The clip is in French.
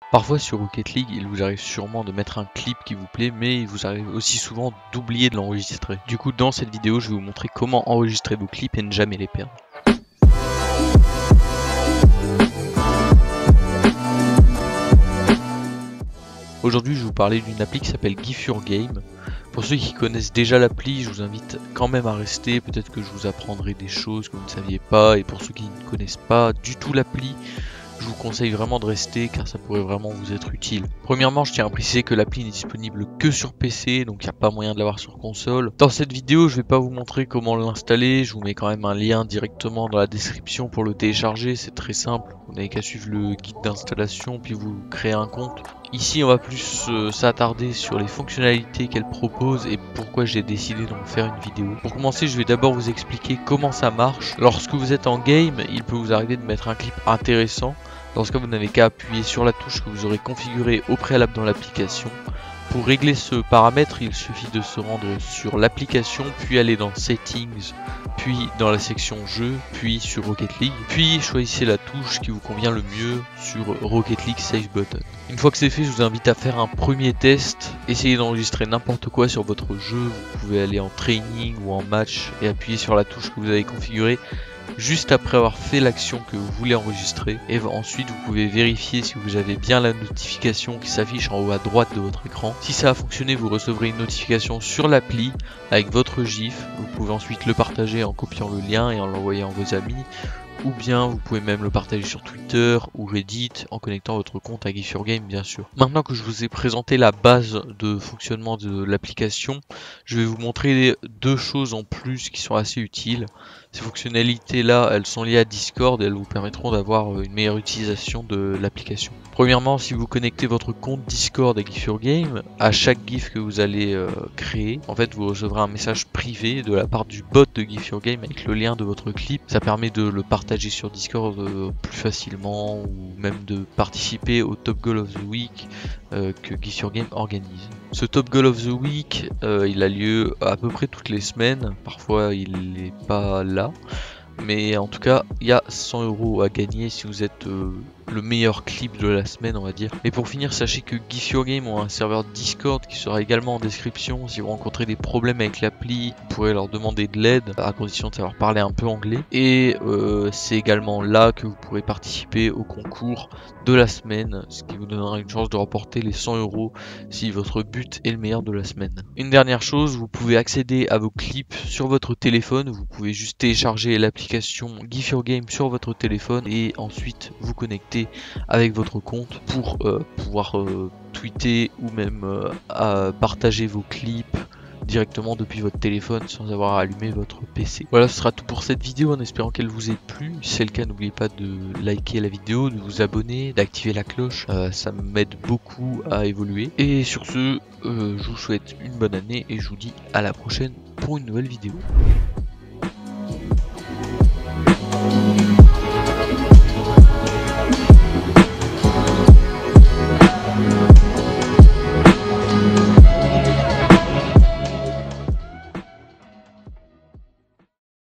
Parfois sur Rocket League, il vous arrive sûrement de mettre un clip qui vous plaît, mais il vous arrive aussi souvent d'oublier de l'enregistrer. Du coup, dans cette vidéo, je vais vous montrer comment enregistrer vos clips et ne jamais les perdre. Aujourd'hui, je vais vous parler d'une appli qui s'appelle GIF Your Game. Pour ceux qui connaissent déjà l'appli, je vous invite quand même à rester. Peut-être que je vous apprendrai des choses que vous ne saviez pas. Et pour ceux qui ne connaissent pas du tout l'appli, je vous conseille vraiment de rester car ça pourrait vraiment vous être utile. Premièrement, je tiens à préciser que l'appli n'est disponible que sur PC, donc il n'y a pas moyen de l'avoir sur console. Dans cette vidéo, je vais pas vous montrer comment l'installer, je vous mets quand même un lien directement dans la description pour le télécharger, c'est très simple. Vous n'avez qu'à suivre le guide d'installation puis vous créez un compte. Ici, on va plus s'attarder sur les fonctionnalités qu'elle propose et pourquoi j'ai décidé d'en faire une vidéo. Pour commencer, je vais d'abord vous expliquer comment ça marche. Lorsque vous êtes en game, il peut vous arriver de mettre un clip intéressant. Dans ce cas, vous n'avez qu'à appuyer sur la touche que vous aurez configurée au préalable dans l'application. Pour régler ce paramètre, il suffit de se rendre sur l'application, puis aller dans Settings, puis dans la section Jeux, puis sur Rocket League, puis choisissez la touche qui vous convient le mieux sur Rocket League Save Button. Une fois que c'est fait, je vous invite à faire un premier test. Essayez d'enregistrer n'importe quoi sur votre jeu. Vous pouvez aller en training ou en match et appuyer sur la touche que vous avez configurée juste après avoir fait l'action que vous voulez enregistrer, et ensuite vous pouvez vérifier si vous avez bien la notification qui s'affiche en haut à droite de votre écran. Si ça a fonctionné, vous recevrez une notification sur l'appli avec votre GIF. Vous pouvez ensuite le partager en copiant le lien et en l'envoyant à vos amis, ou bien vous pouvez même le partager sur Twitter ou Reddit en connectant votre compte à GIF Your Game, bien sûr. Maintenant que je vous ai présenté la base de fonctionnement de l'application, je vais vous montrer deux choses en plus qui sont assez utiles. Ces fonctionnalités là, elles sont liées à Discord et elles vous permettront d'avoir une meilleure utilisation de l'application. Premièrement, si vous connectez votre compte Discord à GIF Your Game, à chaque GIF que vous allez créer, en fait vous recevrez un message privé de la part du bot de GIF Your Game avec le lien de votre clip. Ça permet de le partager sur Discord plus facilement, ou même de participer au Top Goal of the Week que GIF Your Game organise. Ce Top Goal of the Week, il a lieu à peu près toutes les semaines, parfois il n'est pas là, mais en tout cas il y a 100 € à gagner si vous êtes le meilleur clip de la semaine, on va dire. Et pour finir, sachez que GIF Your Game ont un serveur Discord qui sera également en description. Si vous rencontrez des problèmes avec l'appli, vous pourrez leur demander de l'aide à condition de savoir parler un peu anglais. Et c'est également là que vous pourrez participer au concours de la semaine, ce qui vous donnera une chance de remporter les 100 € si votre but est le meilleur de la semaine. Une dernière chose, vous pouvez accéder à vos clips sur votre téléphone. Vous pouvez juste télécharger l'application GIF Your Game sur votre téléphone et ensuite vous connecter avec votre compte pour pouvoir tweeter ou même partager vos clips directement depuis votre téléphone sans avoir à allumer votre PC. Voilà, ce sera tout pour cette vidéo en espérant qu'elle vous ait plu. Si c'est le cas, n'oubliez pas de liker la vidéo, de vous abonner, d'activer la cloche, ça m'aide beaucoup à évoluer. Et sur ce, je vous souhaite une bonne année et je vous dis à la prochaine pour une nouvelle vidéo.